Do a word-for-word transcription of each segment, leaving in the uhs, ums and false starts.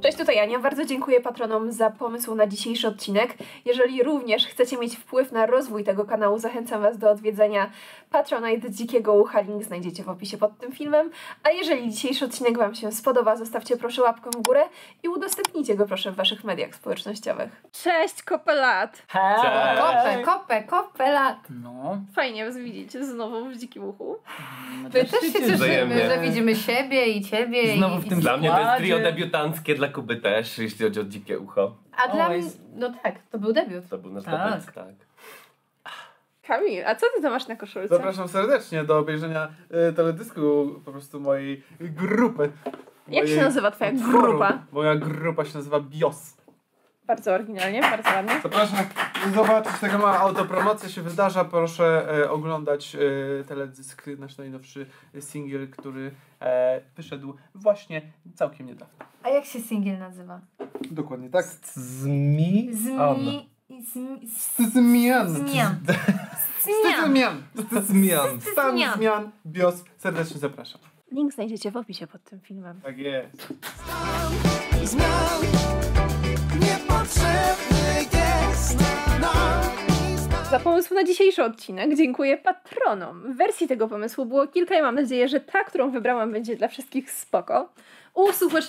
Cześć, tutaj Ania. Bardzo dziękuję patronom za pomysł na dzisiejszy odcinek. Jeżeli również chcecie mieć wpływ na rozwój tego kanału, zachęcam Was do odwiedzenia Patronite Dzikiego Ucha. Link znajdziecie w opisie pod tym filmem. A jeżeli dzisiejszy odcinek Wam się spodoba, zostawcie proszę łapkę w górę i udostępnijcie go proszę w Waszych mediach społecznościowych. Cześć, kopelat! Cześć. Kopę, kopę, kopelat. No. Fajnie Was widzieć znowu w Dzikim Uchu. My też się cieszymy, wzajemnie. że widzimy siebie i ciebie. Znowu i, w tym i... Dla mnie to jest trio Składzie. debiutanckie, dla Kuby też, jeśli chodzi o Dzikie Ucho. A dla Oj. mnie, no tak, to był debiut. To był nasz Tak. debiut, tak. Kamil, a co Ty to masz na koszulce? Zapraszam serdecznie do obejrzenia y, teledysku po prostu mojej grupy. Jak się Mojej nazywa Twoja utworu. grupa? Moja grupa się nazywa Bios. Bardzo oryginalnie, bardzo ładnie. Zapraszam zobaczyć, taka mała autopromocja się wydarza. Proszę e, oglądać e, teledysk, nasz najnowszy singiel, który e, wyszedł właśnie całkiem niedawno. A jak się singiel nazywa? Dokładnie tak. Zmi? Zmi... Zmi... Zmian. Zmian. Zmian. Zmian. Stan Zmian. zmian. Bios. Serdecznie zapraszam. Link znajdziecie w opisie pod tym filmem. Tak jest. Zmian niepotrzebny jest nam. Za pomysł na dzisiejszy odcinek dziękuję patronom. W wersji tego pomysłu było kilka i mam nadzieję, że ta, którą wybrałam, będzie dla wszystkich spoko. Usłysz...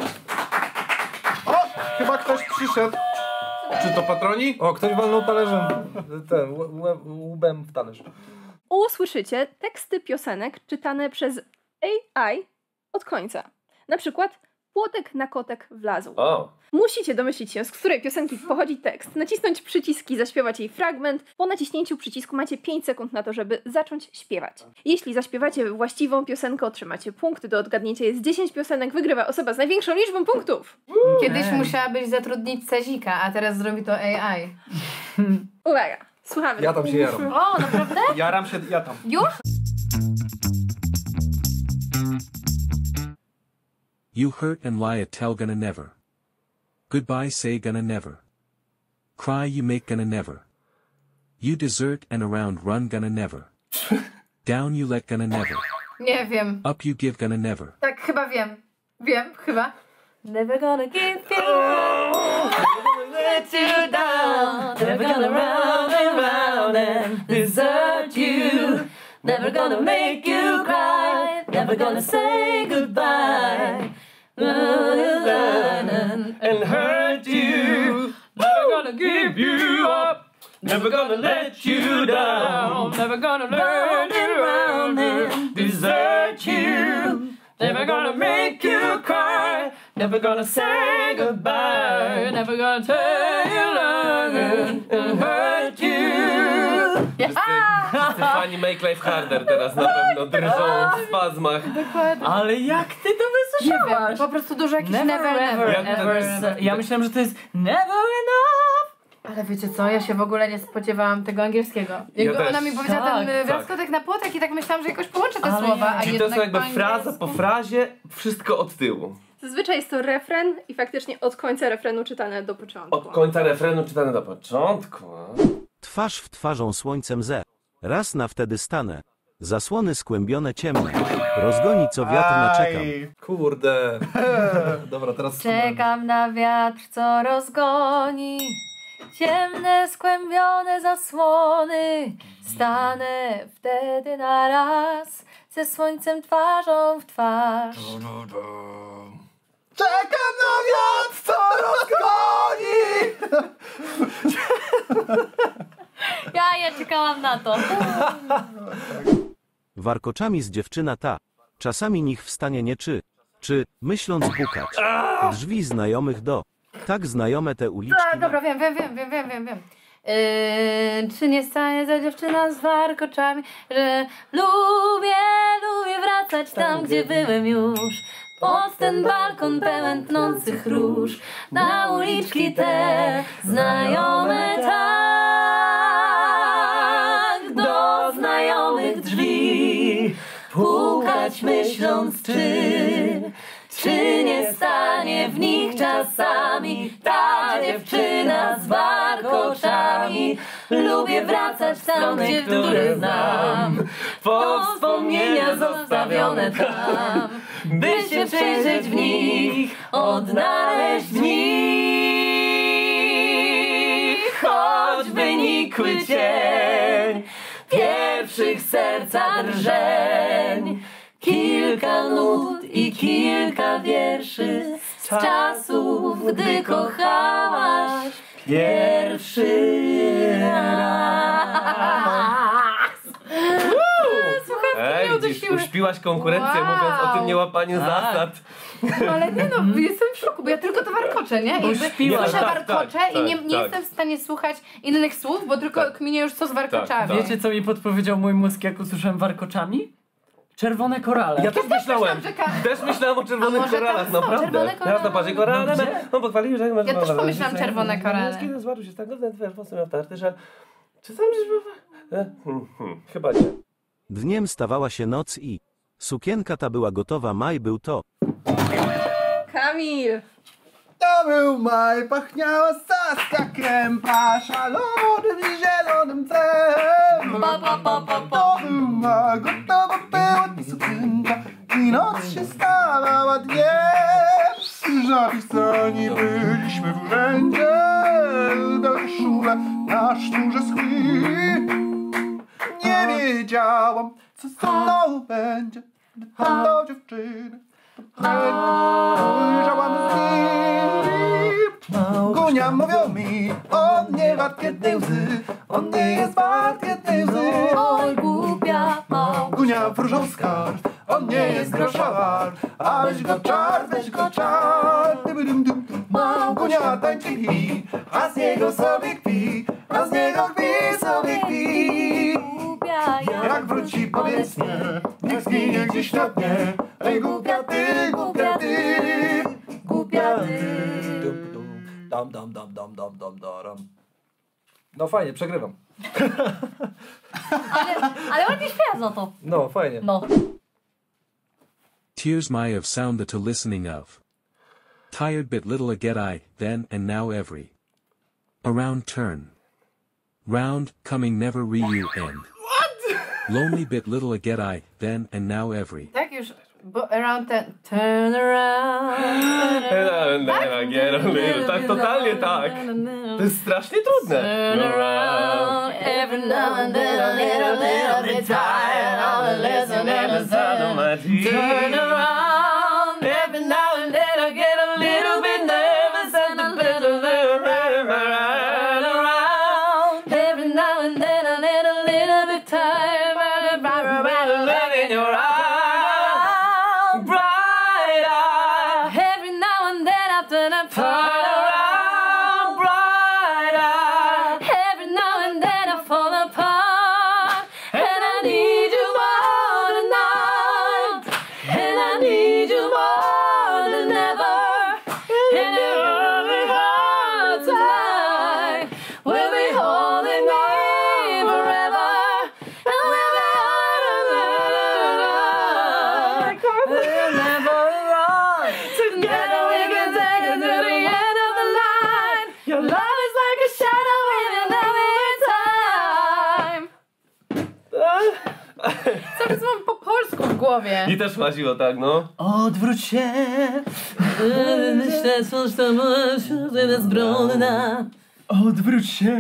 O! Chyba ktoś przyszedł. Czy to patroni? O, ktoś walnął talerzem, ten, łe- łbem w talerz. Usłyszycie teksty piosenek czytane przez A I od końca. Na przykład Płotek na kotek wlazł. O, Musicie domyślić się, z której piosenki pochodzi tekst, nacisnąć przycisk i zaśpiewać jej fragment. Po naciśnięciu przycisku macie pięć sekund na to, żeby zacząć śpiewać. Jeśli zaśpiewacie właściwą piosenkę, otrzymacie punkty. Do odgadnięcia jest dziesięć piosenek, wygrywa osoba z największą liczbą punktów. Kiedyś musiałabyś zatrudnić Cezika, a teraz zrobi to A I. Uwaga, słuchamy. ja tam się jaram. O, naprawdę? Jaram się, ja tam. Już? You hurt and lie a tell gonna never. Goodbye say gonna never. Cry you make gonna never. You desert and around run gonna never. Down you let gonna never. Nie wiem. Up you give gonna never. Tak, chyba wiem. Wiem, chyba. Never gonna give you let you down. Never gonna round and round and desert you. Never gonna make you cry. Never gonna say goodbye. And hurt you. Never gonna give you up. Never gonna let you down. Never gonna learn around and desert you. Never gonna make you cry. Never gonna say goodbye. Never gonna tell you love and hurt you. Wszyscy fani Make Life Harder teraz na pewno drżą w spazmach. Ale jak ty to Nie wiem, wysłyszałaś? po prostu dużo jakichś Never, never, never. ever, Jak ever. ten- Ja myślałem, że to jest never enough. Ale wiecie co, ja się w ogóle nie spodziewałam tego angielskiego. Jakby też. ona mi powiedziała Tak, ten tak. wrzaskotek na płotek i tak myślałam, że jakoś połączę te Ale słowa, a nie. Czyli to jednak są jakby po fraza po angielsku- frazie, wszystko od tyłu. Zazwyczaj jest to refren i faktycznie od końca refrenu czytane do początku. Od końca refrenu czytane do początku. Twarz w twarzą słońcem ze. Raz na wtedy stanę. Zasłony skłębione ciemne. Rozgoni co wiatr naczekam. Aj. Kurde. Dobra, teraz Czekam na wiatr, co rozgoni ciemne, skłębione zasłony. Stanę wtedy na raz ze słońcem twarzą w twarz. Czekam na wiatr, co rozgoni! Ja, ja czekałam na to. Warkoczami z dziewczyna ta. Czasami nich wstanie nie czy. Czy, myśląc pukać. Drzwi znajomych do. Tak znajome te uliczki. A, dobra, wiem, wiem, wiem, wiem, wiem, wiem, wiem. Yy, czy nie stanie za dziewczyna z warkoczami, że lubię, lubię wracać tam, gdzie byłem już. Pod ten balkon pełen tnących róż, na uliczki te znajome tak, do znajomych drzwi pukać myśląc czy, czy nie stanie w nich czasami ta dziewczyna z warkoczami. Lubię wracać tam, gdzie które znam, to wspomnienia zostawione tam. by się przejrzeć w nich, odnaleźć w nich choćby nikły cień pierwszych serca drżeń. Kilka nut i kilka wierszy z czasów, gdy kochałaś pierwszy raz. Słuchaj, Ej, miał do widzisz, siły. uśpiłaś konkurencję, Wow. mówiąc o tym niełapaniu zasad. No, ale nie no, jestem w szoku, bo ja tylko to warkoczę, nie? I Uśpiłaś. słyszę Tak, warkocze tak, i nie, tak, nie tak. jestem w stanie słuchać innych słów, bo tylko Tak. kminię już co z warkoczami. Tak, tak. Wiecie, co mi podpowiedział mój mózg, jak usłyszałem warkoczami? Czerwone korale. Ja też myślałem, myślałam, że ka- też myślałem o A czerwonych może tam koralach, są naprawdę. czerwone korale? Ja na parze korale, No gdzie? no pochwalił, że... Ja też pomyślałam czerwone korale. Kiedy zwarł się z tego, wiesz, mocno miał tarty, że... Czy sam żeś... Hmm, hmm, chyba nie. Dniem stawała się noc i sukienka ta była gotowa, maj był to. Kamil! To był maj, pachniała Saska Kępa, szalonym i zielonym cem. Pa, pa, pa, pa, pa. To był maj, gotowa była ta sukienka i noc się stawała dniem. Zapisani byliśmy w urzędzie, do szule na sznurze schły. Nie wiedziałam, co ze mną będzie, gdy halo dziewczyny. Ujrzałam z nim. Gunia mówią mi, on nie wart jednej łzy, on nie jest wart jednej łzy. Oj, głupia małgosia. Gunia wróżą skarb, on nie jest grosza wart, a weź go czar, weź go czar. Dym, dym, dym. Gunia tańczy pi, a z niego sobie kpi, a z niego kpi sobie kpi. Głupia ja. Jak wróci powiedz nie, niech zginie gdzieś na dnie. Ej głupia ty, głupia ty, głupia ty. Dam, dam, dam, dam, dam, dam, daram. No fajnie, przegrywam. Ale, ale ładnie śpiewa za to. No, fajnie. No. Tears my of sound to listening of. Tired but little a get I, then and now every. Around turn. Round, coming never re you end. What? Lonely bit little a get I, then and now every. Tak już, bo around ten... Turn around. Tak, totalnie tak. To jest strasznie trudne. Turn around. Every now and then a little, little bit tired of the listen and the sound. Turn around. Every now and then I get a little bit nervous and a little bit turn around. Every now and then I get a little bit tired of the love in your eyes. Bright eye. Every now and then I turn a turn around. Bright eye. Every now and then I fall apart. And I need you more than night. And I need you more than ever. And every heart tonight will be holding me forever. And we'll be we'll never run. Together we can take it to the end of the line. Your love is like a shadow in another time. Co więc mam po polsku w głowie? I też łaziło tak, no. Odwróć się. Myślę, że to może bezbronna. Odwróć się.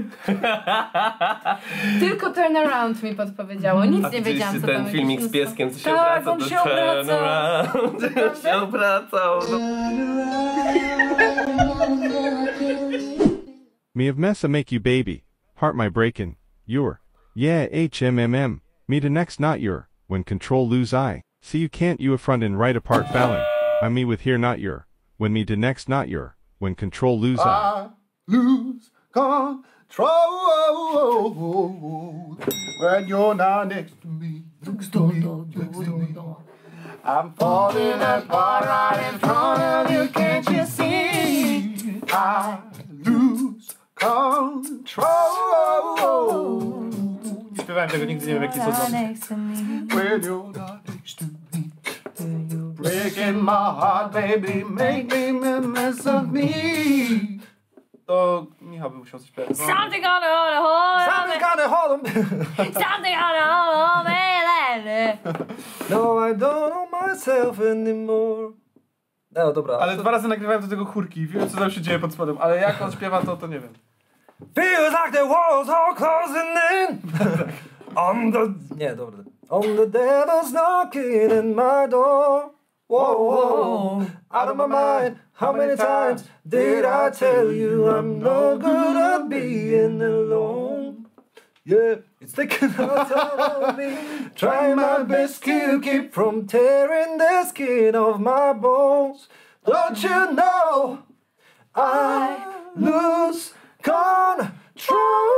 Tylko turn around mi podpowiedziało. Nic A nie wiedziałam, co ten tam filmik jakieś z pieskiem, co się Tak, obraca, on to się turn obraca. around. On się obracał. Me of messa make you baby, heart my breaking, your, yeah H M M M, me the next not your, when control lose I, see you can't you a front and right apart fallon, I me with here not your, when me the next not your, when control lose I. I lose control when you're not next to me. Next to me, next to me. I'm falling apart right in front of you, can't you see? I lose control. Nie śpiewałem tego, nigdy nie wiem jaki jest when you're not next to me. Breaking my heart, baby, make me a mess of me. To Michał by musiał coś śpiewać. Something gonna hold a hold on me. Something gonna hold him. Something gonna hold on me. No, I don't know my myself anymore. No dobra. Ale dwa razy nagrywałem do tego chórki i wiem, co tam się dzieje pod spodem, ale jak on śpiewa, to to nie wiem. Feels like the walls are closing in. On the... Nie, dobra. On the devil's knocking at my door. Whoa, whoa, out of my mind. How many times did I tell you I'm no good at being alone? Yeah, it's taking a toll on me. Trying my best to keep from tearing the skin off my bones. Don't you know I lose control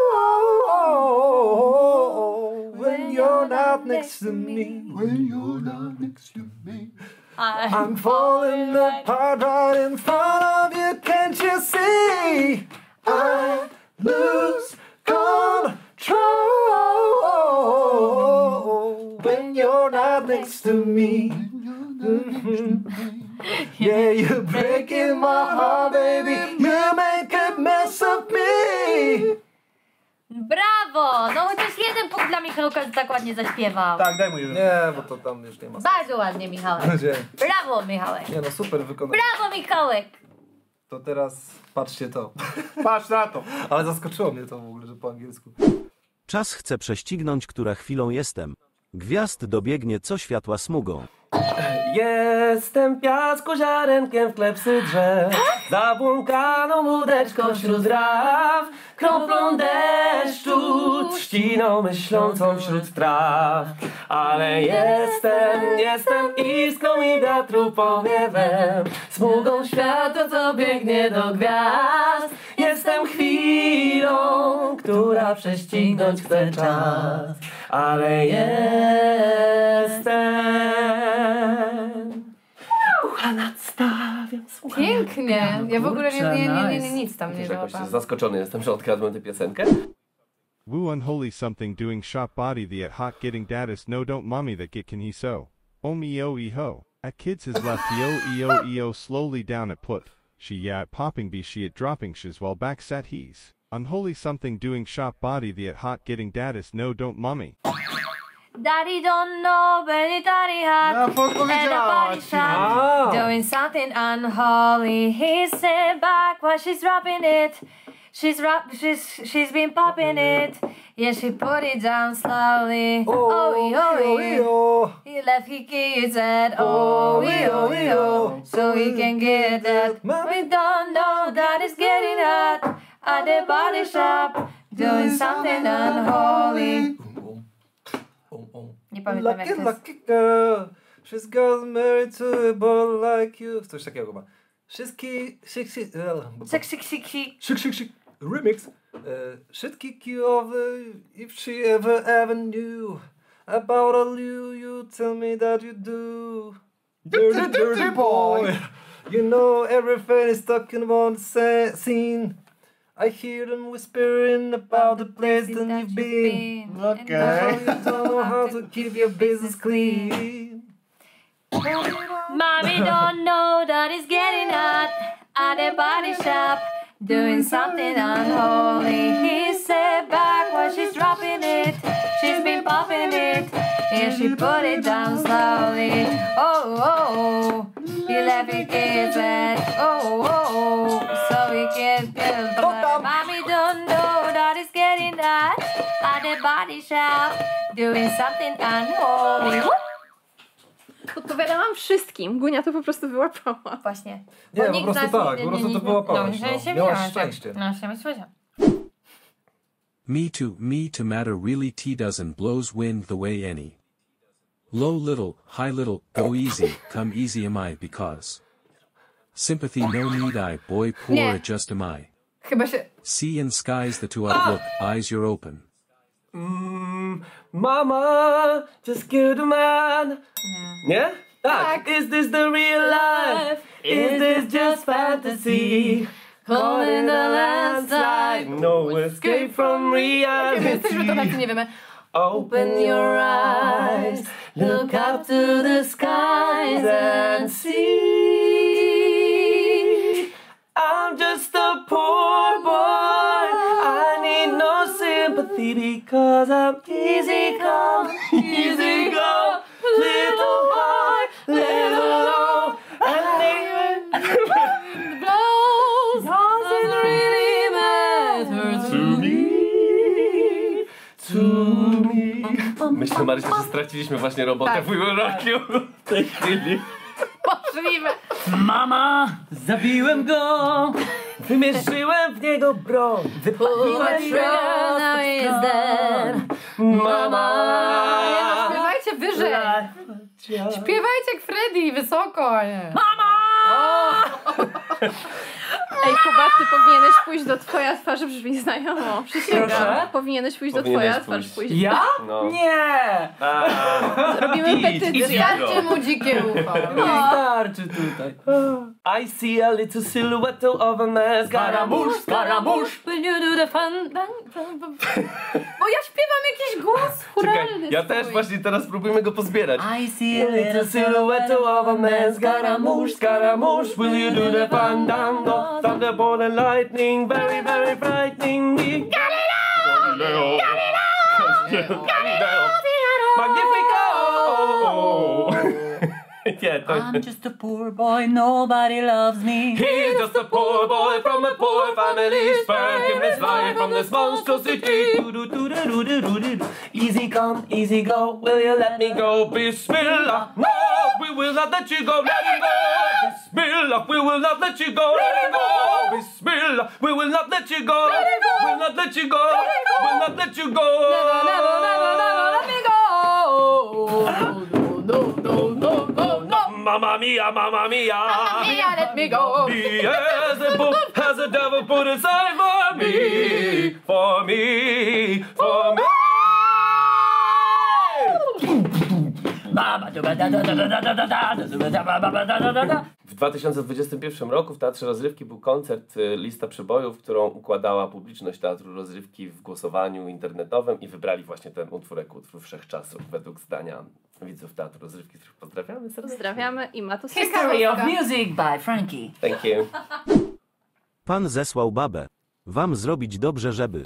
when you're not next to me. When you're not next to me. I'm, I'm falling apart right in front of you. Can't you see? I lose control when you're not next to me. Mm-hmm. Yeah, you're breaking my heart, baby. You make a mess of me. Brawo! No chociaż jeden punkt dla Michałka, że tak ładnie zaśpiewał. Tak, daj mu jeden. Nie, bo to tam już nie ma. Bardzo ładnie, Michałek. Brawo, Michałek. Nie no, super wykonanie. Brawo, Michałek. To teraz patrzcie to. Patrz na to. Ale zaskoczyło mnie to w ogóle, że po angielsku. Czas chce prześcignąć, która chwilą jestem. Gwiazd dobiegnie co światła smugą. Jestem piasku ziarenkiem w klepsy drzew, zabłąkaną łódeczką wśród traw, kroplą deszczu, trzciną myślącą wśród traw. Ale jestem, jestem iskrą i wiatru powiewem, smugą światła, co biegnie do gwiazd. Jestem chwilą, która prześcignąć chce czas, ale jestem. Ucha nadstawiam, słucham. Pięknie. Ja w ogóle nie, nie, nie, nie, nie, nic tam nie Jakoś załapałam. zaskoczony jestem, że odkradłem tę piosenkę. Woo unholy something doing shop body the at hot getting datus no don't mommy that get can he so. Oh me oh e ho. At kids his left eo eo eo slowly down at put. She yeah at popping be she at dropping shiz while back sat he's. Unholy something doing shop body the at hot getting datus no don't mommy. Daddy don't know, belly daddy hot, Ja and a body podpowiedziałaś. shot, doing something unholy. He sit back while she's dropping it. She's rop, she's she's been popping it. Yeah, she put it down slowly. Oh, oh, oh, oh. He left he kids at oh, oh, oh, so he can get that. We don't know that it's getting hot at the body shop, doing something unholy. Nie pamiętam jak Lucky, to jest. lucky girl. She's got married to a boy like you. Coś takiego chyba. She's key, she, she, uh, Sik, sik, sik, sik. Szyk, szyk, szyk. Remix. Uh, she'd kick you over if she ever, ever knew about all you, you tell me that you do. Dirty, dirty boy. You know everything is talking about the scene. I hear them whispering about the place that you've been. Okay. You don't know how to keep your business clean. Mommy don't know that it's getting hot at the body shop, doing something unholy. He sat back while she's dropping it. She's been popping it. Yeah, she put it down slowly. Oh, oh, he left it kids and oh, oh, so he can't get but Mommy don't know that it's getting hot at the body shop, doing something unholy. Podpowiadałam wszystkim. Gunia to po prostu wyłapała. Właśnie. Nie, Bo po nikt prostu z nas tak, nie- po nie- prostu nie- to wyłapałeś, No, no. się Miałaś miałaś, szczęście. No, się szczęście. Me too, me to matter really T doesn't blows wind the way any. Low little, high little, go easy, come easy am I because. Sympathy no need I, boy poor Nie. just am I. Chyba się... See in skies the two outlook, eyes you're open. Mm, mama, just killed a man. Nie? Tak. Is this the real life? Is this just fantasy? Caught in the landslide, no escape from Jesteśmy to reality. tak nie wiemy. Open your eyes, look up to the skies and see. I'm just a poor boy, I need no sympathy because I'm easy come, easy go, little boy, let Marysia, że straciliśmy właśnie robotę Tak. w ubiegłym roku w tej chwili. Możliwe. Mama, zabiłem go, wymierzyłem w niego broń, wypaliłem Mama! Nie no, śpiewajcie wyżej. Śpiewajcie jak Freddy, wysoko. Nie? Mama! Ej, Kuba, ty powinieneś pójść do Twoja twarz, brzmi znajomo. Przysięgam. Proszę? Powinieneś pójść Powinieneś do Twoja pójść. twarz. Pójść. Ja? No. Nie! Zrobimy Idź, petycję. Wystarczy mu dzikie ucho. Wystarczy tutaj. I see a little silhouette of a man. Scaramouche, Scaramouche. Will you do the fun? Bo ja śpiewam jakiś głos Czekaj, chóralny. ja też swój. właśnie teraz próbujemy go pozbierać. I see a little silhouette of a man. Scaramouche, Scaramouche. Will you do the fandango? Thunderbolt and lightning, very, very frightening me. Galileo! Galileo! Magnifico! Nie, to I'm just a poor boy, nobody loves me. He's just a poor boy from a poor family, sparing his life from this monstrosity. Easy come, easy go, will you let me go? Go, Bismillah! No, we will not let you go. Let him go. Bismillah, we will not let you go. Let him go. Bismillah, we will not let you go. We'll not let you go. We'll not let you go. Never, never, never, never let me go. No, no, no, no, no. Mamma mia, mamma mia. Mia, let me go. Me as a book has a devil put aside for me, for me, for me. W dwa tysiące dwudziestym pierwszym roku w Teatrze Rozrywki był koncert y, Lista Przebojów, którą układała publiczność Teatru Rozrywki w głosowaniu internetowym i wybrali właśnie ten utwór jako utwór wszechczasów według zdania widzów Teatru Rozrywki, których pozdrawiamy serdecznie. Pozdrawiamy i ma to History of Music by Frankie. Thank you. Pan zesłał babę. Wam zrobić dobrze, żeby.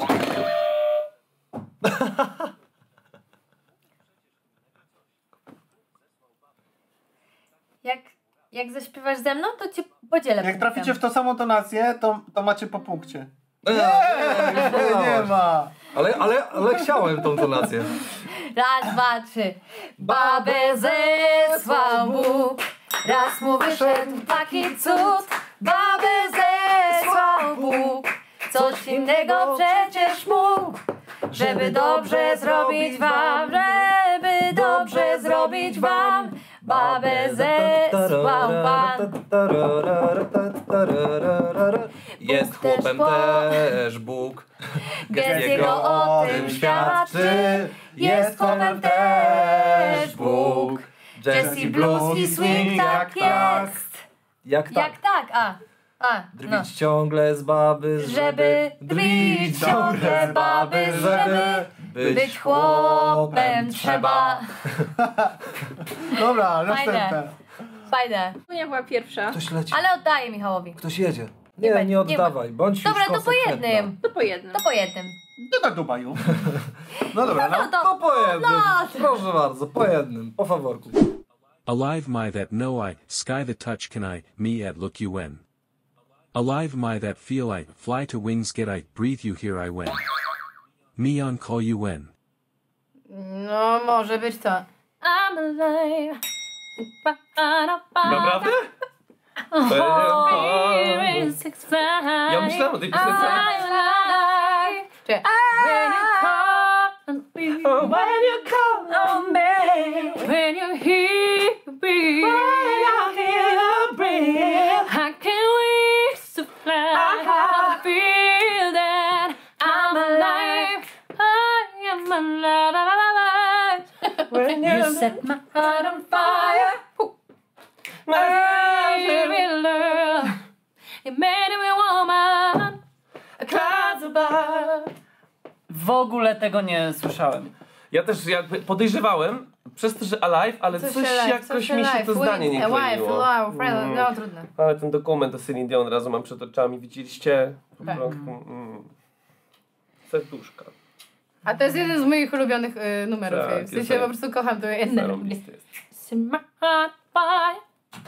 Jak, jak zaśpiewasz ze mną, to cię podzielę. Jak traficie w tą samą tonację, to, to macie po punkcie. Nie, Nie, nie ma. Ale, ale, ale chciałem tą tonację. Raz, dwa, trzy. Babę zesłał Bóg, raz mu wyszedł taki cud. Babę zesłał Bóg, coś innego przecież mógł. Żeby dobrze zrobić wam, żeby dobrze zrobić wam. Babę zesłał Pan. Jest Bóg też chłopem po- też Bóg. Gest jego o tym świadczy. Jest chłopem też Bóg. Jazz i blues i swing tak jest. Jak tak? Jak tak? A, a, no. Drwić ciągle z baby, Żeby drwić ciągle z baby, żeby być chłopem trzeba. Dobra, Fajne. następne. Fajne. Ja była pierwsza. Ktoś leci. Ale oddaję Michałowi. Ktoś jedzie. Nie Nie, będzie, nie nie oddawaj. Bądź Dobra, już to po konsekwentna. jednym. To po jednym. To po jednym. Nie do Dubaju. No dobra, no. No to, To po jednym. no. Proszę bardzo, po jednym. Po faworku. Alive my that know I, sky the touch can I, me at look you when. Alive my that feel I, fly to wings get I, breathe you here I when. Me on call you when. No, może być to. I'm alive. Naprawdę? Ja myślałem o tej piosence. I'm alive. Czy- When you call on me. When you call on me, When you hear me. when I hear your breath, I can wish to fly. I feel that I'm alive. I am alive. when You you set my heart on fire. Baby love, you made me woman. clouds above. W ogóle tego nie słyszałem. Ja też jakby podejrzewałem, przez to, że Alive, ale coś, jakoś mi się to zdanie nie kleiło. Wow, mm. No trudne. Ale ten dokument o Celine Dion od razu mam przed oczami, widzieliście? Po Tak. prostu, mm, serduszka. A to jest jeden z moich ulubionych y, numerów. Tak, w sensie jest po tak. prostu kocham to jedno. Zarąbisty jest. Set my heart on fire.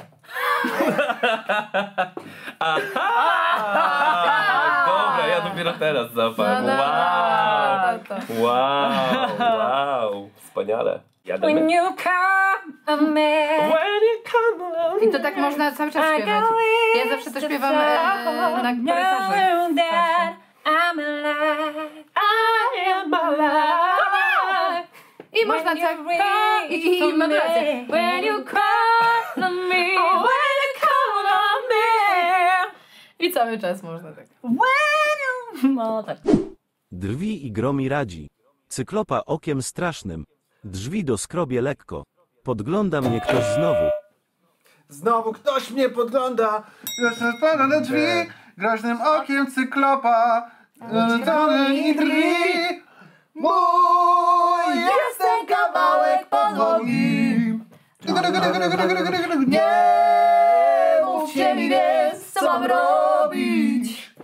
Dobra, ja dopiero teraz No, zapałem. no, Wow! no, to. Wow! Wow! Wspaniale. Jadę When my. you come a man. When you come along. I to tak można cały czas śpiewać. Ja zawsze to śpiewam e, na korytarzu. I'm alive, I am alive. I można tak i, i modulację. When you call on me, when you call on me. I cały czas można tak. When you... No tak. Drwi i gromi radzi. Cyklopa okiem strasznym. Drzwi do skrobie lekko. Podgląda mnie ktoś znowu. Znowu ktoś mnie podgląda. Zapada na drzwi. Groźnym okiem cyklopa. Tony i drwi. Mój jest ten kawałek podłogi. Nie mówcie mi więc, co mam robić.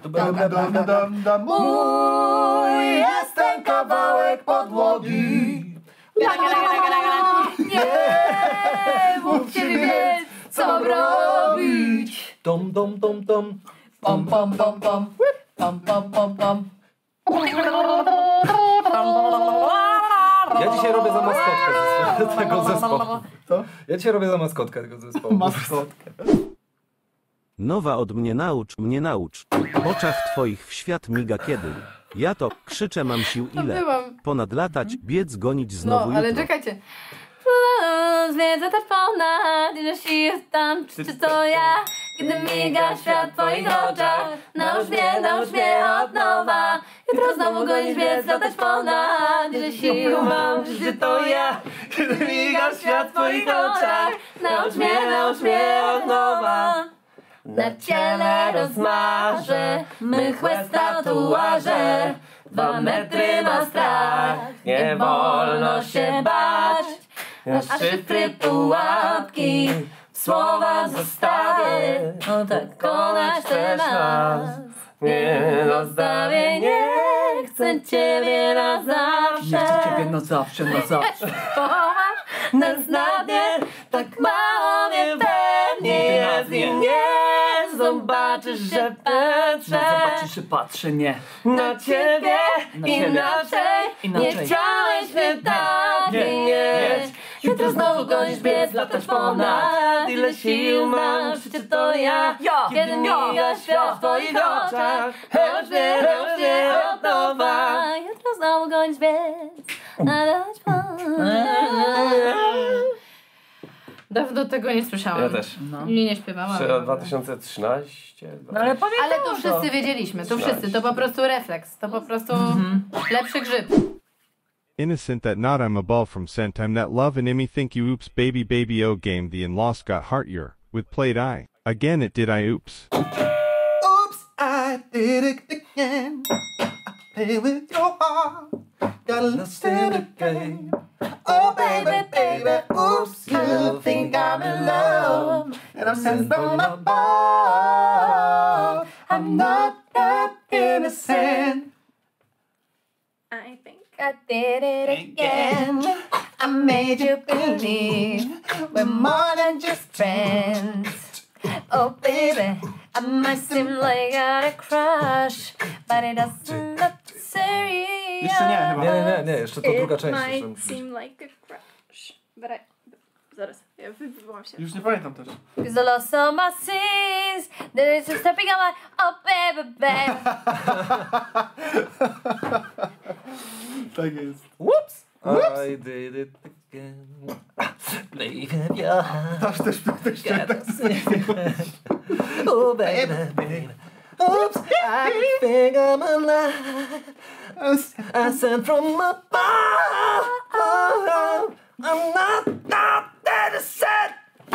Mój jest ten kawałek podłogi. Nie mówcie mi więc, co mam robić. Dom, dom, dom, dom. Pom, pom, pom, pom. Pom, pom, pom, pom. Ja dzisiaj robię za maskotkę ze tego zespołu. Co? Ja dzisiaj robię za maskotkę tego zespołu. Maskotkę. Nowa od mnie naucz, mnie naucz. W oczach twoich w świat miga kiedy. Ja to krzyczę mam sił ile. Ponad latać, biec gonić znowu No, ale jutro. czekajcie. Zwiedza też ponad, ileż jest tam, czy, czy to ja? Kiedy miga świat w twoich oczach, naucz mnie, naucz mnie od nowa. Jutro znowu gonić, biec, latać ponad, ile sił mam, czy, czy to ja? Kiedy miga świat w twoich oczach, naucz mnie, naucz mnie od nowa. Na ciele rozmarzę mych łez tatuaże. Dwa metry ma strach, nie wolno się bać. Na szyfry pułapki, słowa zostawię. No tak konać też nas. Nie zostawię, nie chcę ciebie na zawsze. Nie chcę ciebie na zawsze, na zawsze. Pomasz nas na dnie, tak mało mnie pewnie jest i nie zobaczysz, że patrzę. Zobaczysz, że patrzę, nie. Na ciebie Na ciebie. inaczej, Inaczej. nie chciałeś mnie tak Nie, mieć. Jutro znowu gonisz, biec, latać ponad. Ile sił mam, przecież to ja. Ja, Kiedy ja, miga świat w twoich oczach, naucz mnie, naucz mnie od nowa. Jutro znowu gonisz, biec, latać ponad. Dawno tego nie słyszałam. Ja też. No. Nie, nie śpiewałam. dwa tysiące trzynaście. No ale pamiętam. Ale to wszyscy wiedzieliśmy, to wszyscy, to po prostu refleks, to po prostu lepszy grzyb. Innocent that not I'm a ball from scent I'm that love and in me think you oops baby baby oh game the in lost got heart your with played eye. Again it did I oops. Oops, I did it again. I play with your heart. Got lost in the game. Oh baby, baby, oops, you think I'm in love. And I'm sent from above. I'm not that innocent. I think. I did it again. I made you believe we're more than just friends. Oh baby, I might seem like I got a crush, but it doesn't look serious. Jeszcze nie, chyba. Nie, nie, nie, jeszcze to druga It część. jeszcze might musi być. seem like a crush, but I... Zaraz, ja wy- wywołam się. Już nie pamiętam też. Cause I lost all my sins, there is a stepping on my, oh baby, baby. Tak jest. Whoops! I did it again. Play with your heart. Aż też, też, też, tak. Oh baby, baby. Oops, I think I'm alive. I sent from above. I'm not not that sad.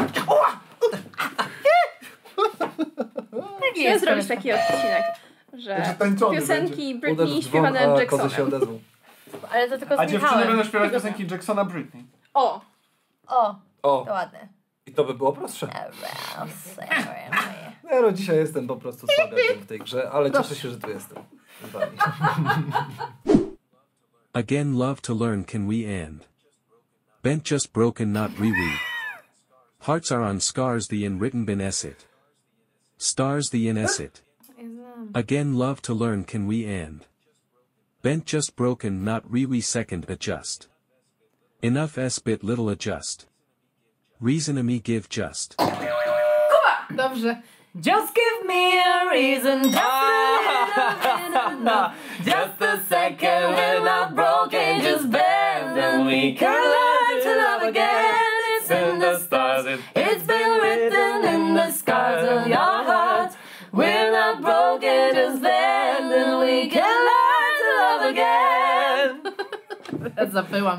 Chciałam zrobić taki odcinek, że Że tańczony piosenki Uderz Britney w dzwon, śpiewane a kozy Jacksonem. się odezwą. Ale to tylko z A dziewczyny Michałem. będą śpiewać piosenki Jacksona Britney. O! O, O, to ładne. i to by było prostsze. Around Ja no dzisiaj jestem po prostu słabiakiem w tej grze, ale cieszę się, że tu jestem. z wami. Again love to learn can we end. Bent just broken not re-weed. Hearts are on scars the in written been esset. Stars the in esset. Again love to learn can we end. Bent just broken not re-we second adjust. Enough s bit little adjust. Reason a me give just. Dobrze. Just give me a reason, just a little bit enough. Just a second when I'm broken, just bend and we can learn to love again. It's in the stars, it's been written in the scars of your heart. We're not broken, just bend and we can learn to love again. Zapyłam.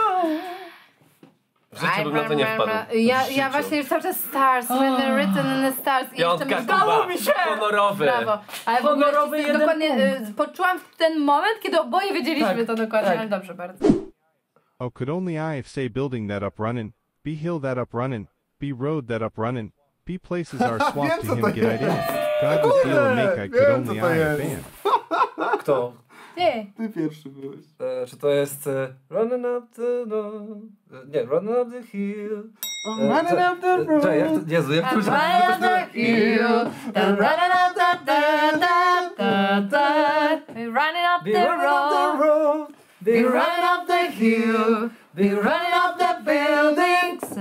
W życiu bym na to nie wpadł. Ja, ja właśnie już cały czas stars, when they're written in the stars. I Piątka, jeszcze Kuba, mi się! honorowy. Brawo. Ale w ogóle Honorowy wszyscy jeden dokładnie y, poczułam w ten moment, kiedy oboje wiedzieliśmy Tak, to dokładnie, tak. ale dobrze bardzo. Oh, could only I have say building that up running, be hill that up running, be road that up running, be places are swapped to him get ideas. God would feel and make I could Wiem, only co to I have jest. band. Kto? Ty. Ty pierwszy byłeś. E, czy to jest e, running up the... No, e, nie, running up the hill. I'm running up the E, road. Czekaj, jak to, Jezu, jak to... I'm running up the hill, I'm running up the da da da da. We're running up Be the running up the road, road. Be we're running running up the hill, we're running up the buildings.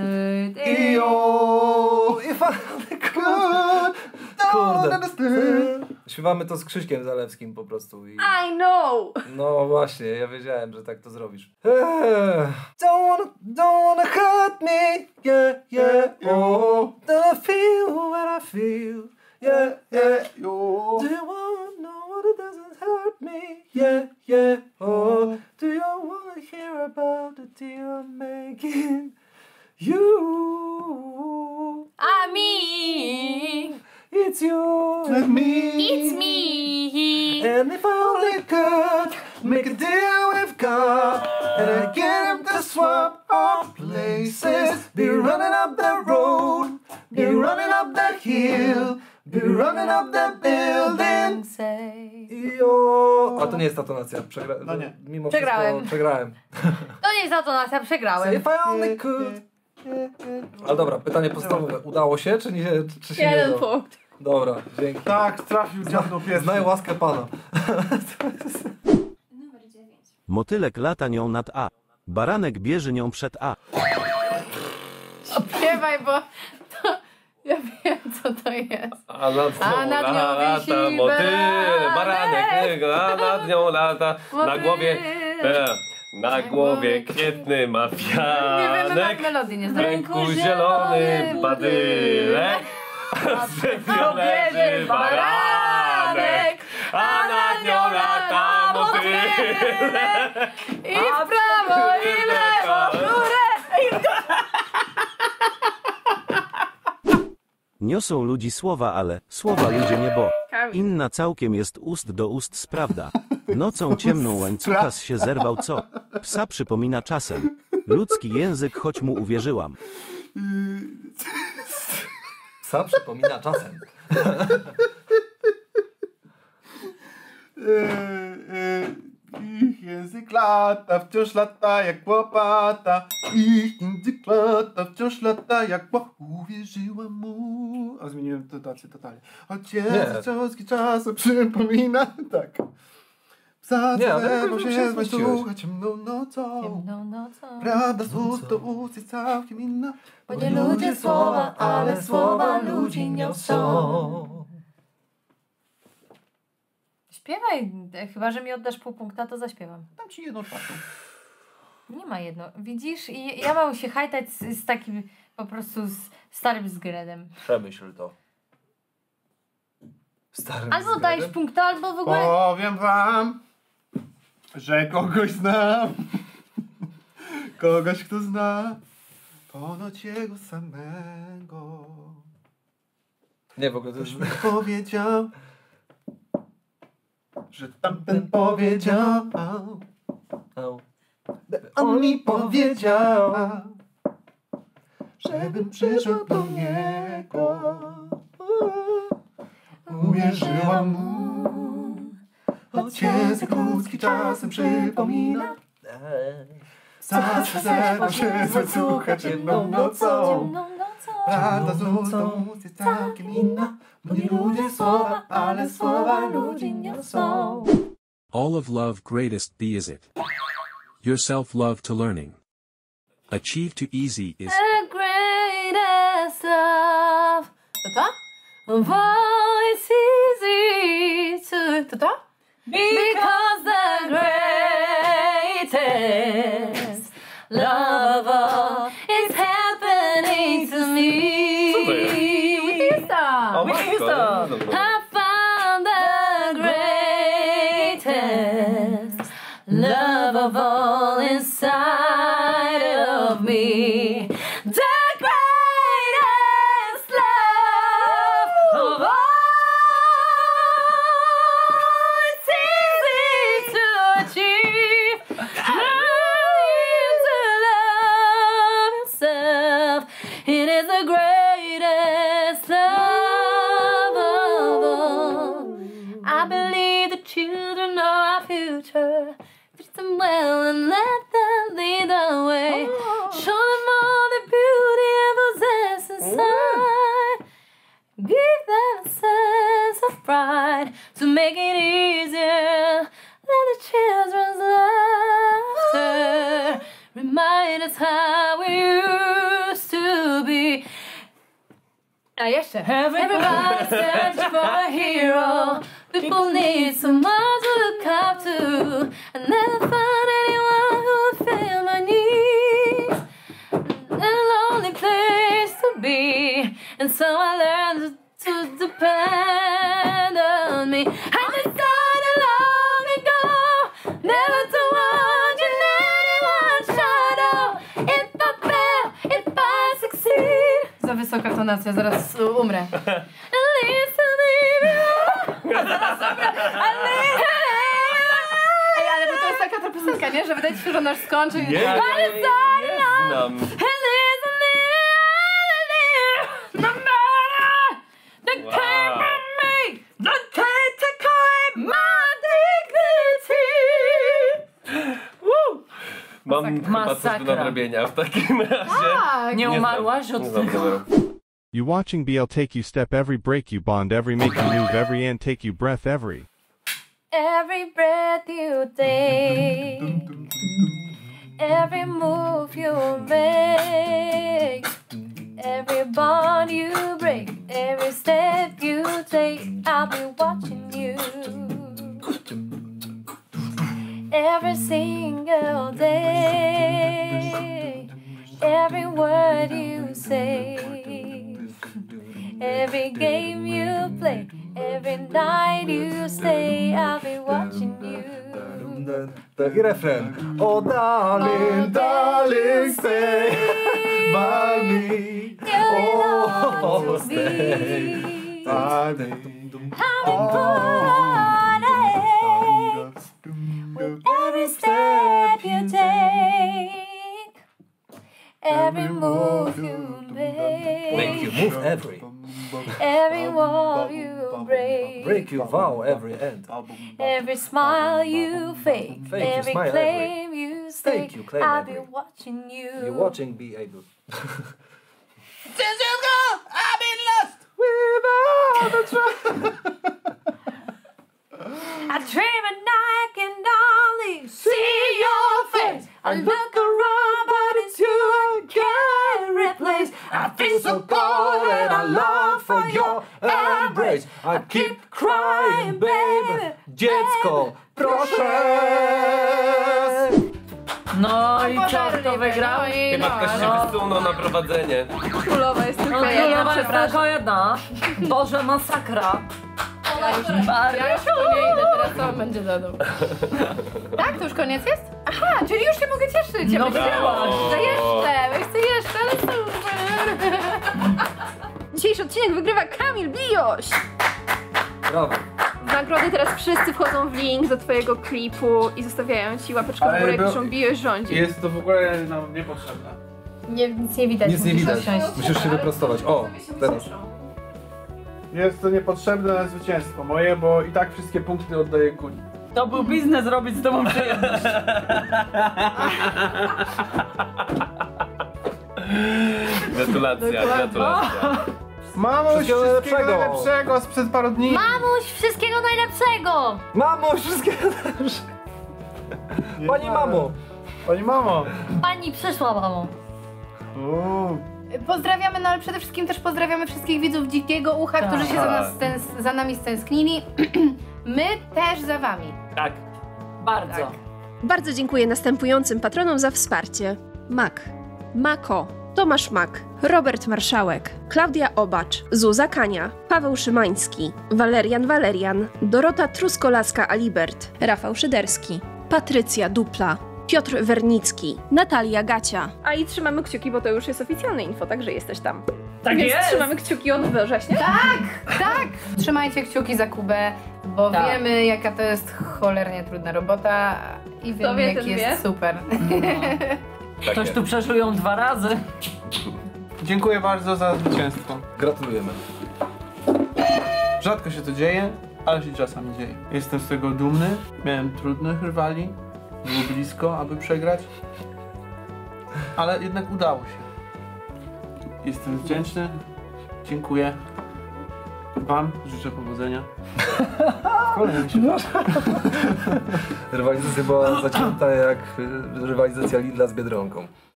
Yo, If I good, don't Kurde. understand. Śpiewamy to z Krzyśkiem Zalewskim po prostu i... I know! No właśnie, ja wiedziałem, że tak to zrobisz. Eee, Don't wanna, don't wanna hurt me, yeah, yeah, oh. Don't feel what I feel, yeah, yeah. Yo. Do you wanna know what it doesn't hurt me, yeah, yeah, oh. Do you wanna hear about the deal I'm making? You, I mean, it's you Let me. it's me. And if I only could make a deal with God, and I get him to swap our places, be running up the road, be running up the hill, be running up the building. Say. Jo. A to nie jest ta tonacja. Przegra... No nie. Mimo Przegrałem. wszystko przegrałem. To nie jest autonacja, przegrałem. If I only could. Ale dobra, pytanie podstawowe. Udało się, czy nie? Czy się nie Jeden udało? punkt. Dobra, dzięki. Tak, trafił dziadno pierwszy. Znaj łaskę Pana. Motylek lata nią nad A. Baranek bierze nią przed A. Śpiewaj, bo to... Ja wiem, co to jest. A nad nią, A nad nią lata wisi motyl, baranek. baranek, a nad nią lata, na Motyl. głowie, e, na głowie kwietny ma Nie wiem, pianek, jak melodii nie w znam. ręku zielony badylek, a z nią leży baranek, a nad nią lata motylek. I w prawo, i w lewo, w górę. Niosą ludzi słowa, ale słowa ludzie nie bo. Inna całkiem jest ust do ust sprawda. Nocą ciemną łańcuchas się zerwał co? Psa przypomina czasem. Ludzki język, choć mu uwierzyłam. Psa przypomina czasem. Ich język lata, wciąż lata jak łopata. Ich język lata, wciąż lata jak łopata. Uwierzyłam mu. A zmieniłem dotację totalnie. Choć język cząstki czasu przypomina. Tak. Psa Nie, ale zerwał jakoś się się z zmieściłeś. łańcucha ciemną nocą. No, no co? Prawda z ust do ust jest całkiem inna. Bo nie ludzie słowa, ale słowa ludzi niosą. Śpiewaj, chyba że mi oddasz pół punkta, to zaśpiewam. Dam ci jedną czwartą. Nie ma jedno. Widzisz, i ja mam się hajtać z, z takim po prostu z starym zgredem. Przemyśl to. Starym Albo zgredem? dajesz punkta, albo w ogóle... Powiem wam, że kogoś znam. Kogoś, kto zna ponoć jego samego. Nie, w ogóle to Ktoś jest... mi powiedział, że tamten powiedział, Au. on mi powiedział, żebym przyszedł do niego. Uwierzyłam mu, choć język ludzki czasem przypomina. Zawsze zerwał się z łańcucha ciemną nocą. Prawda z ust do ust jest całkiem inna, bo nie ludzie słowa, ale słowa ludzi niosą. All of love greatest thee is it. Yourself love to learning. Achieve too easy is The greatest love. To to? Of all it's easy to... To to? Because the greatest love of all is happening to me. Whitney Houston. O, Whitney Houston. I found the greatest love of all inside of me. The greatest love of all. It's easy to achieve. Learning to love yourself. It is the greatest love of all. I believe the children are our future. Treat them well and let them lead the way. Show them all the beauty and possess inside. Give them a sense of pride to make it easier. Let the children's laughter remind us how we used to be. A jeszcze. Everybody's searching for a hero. People need someone to look up to. I never found anyone who would fill my needs. A lonely place to be. And so I learned to, to depend on me. I decided long ago never to watch in anyone's shadow. If I fail, if I succeed. Za wysoka tonacja, zaraz umrę. At least to leave you. Ej, ale to jest taka ta piosenka, nie? Że wydaje ci się, że ona już skończy. Nie, ja nie znam. Mam chyba coś do nadrobienia w takim razie. Tak. Nie umarłaś od tego. You watching B L take you step every break you bond every make you move every and take you breath every. Every breath you take, every move you make, every bond you break, every step you take, I'll be watching you. Every single day, every word you say, every game you play, every night you stay, I'll be watching you. Taki refren. Oh darling, darling, stay by me. Oh, stay by me. With every step you take, every move you make, Make you move every. every wall you break, Break you vow every end. every smile you fake, Fake you every smile claim you stake, Fake you claim I'll be every. watching you. You're watching be able. Since you gone, I've been lost. Without a trace. I dream at night can only see your face. I look around, but it's you I can't replace. I feel so cold and I long for your embrace. I keep crying, baby. Dziecko, proszę. No i co, kto wygrał? Chyba ktoś się wysunął na prowadzenie. Królowa jest tylko No, jedna, królowa jest przepraszam. tylko jedna. Boże, masakra. Ja już, ja już to nie idę, teraz to będzie dodał. Tak? To już koniec jest? Aha, czyli już się mogę cieszyć. Ja No myślałam, brawo. że jeszcze, ja chcę jeszcze, ale super. Dzisiejszy odcinek wygrywa Kamil Bijoś. Brawo. W nagrody teraz wszyscy wchodzą w link do twojego klipu i zostawiają ci łapeczkę w Ale górę i był- piszą Bijoś rządzi. Jest to w ogóle nam niepotrzebne. Nie, nic nie widać. Nic nie musisz widać. usiąść. Musisz się wyprostować. O, teraz. Jest to niepotrzebne na zwycięstwo moje, bo i tak wszystkie punkty oddaję Kuni. To był biznes robić z tobą przyjemność. Gratulacja, gratulacja. Mamuś, Wszystkiego wszystkiego najlepszego. najlepszego sprzed paru dni. Mamuś, wszystkiego najlepszego! Mamo, wszystkiego dobrze. Pani mamo. Pani mamo. Pani przyszła, mamo. pozdrawiamy, no ale przede wszystkim też pozdrawiamy wszystkich widzów Dzikiego Ucha, tak, którzy się za, nas stęs- za nami stęsknili. My też za wami. Tak. Bardzo. Tak. Bardzo dziękuję następującym patronom za wsparcie. Mak, Mako, Tomasz Mak, Robert Marszałek, Klaudia Obacz, Zuza Kania, Paweł Szymański, Walerian Walerian, Dorota Truskolaska-Alibert, Rafał Szyderski, Patrycja Dupla, Piotr Wernicki, Natalia Gacia. A i trzymamy kciuki, bo to już jest oficjalne info, także jesteś tam. Tak Więc jest! trzymamy kciuki od września. Tak, tak! Trzymajcie kciuki za Kubę, bo tak. wiemy, jaka to jest cholernie trudna robota i wiemy, jaki jest wie? super. No. Ktoś tu przeszło ją dwa razy. Dziękuję bardzo za zwycięstwo. Gratulujemy. Rzadko się to dzieje, ale się czasami dzieje. Jestem z tego dumny. Miałem trudnych rywali. Było blisko, aby przegrać. Ale jednak udało się. Jestem wdzięczny. Dziękuję wam. Życzę powodzenia. Kolejny się Rywalizacja była zacięta jak rywalizacja Lidla z Biedronką.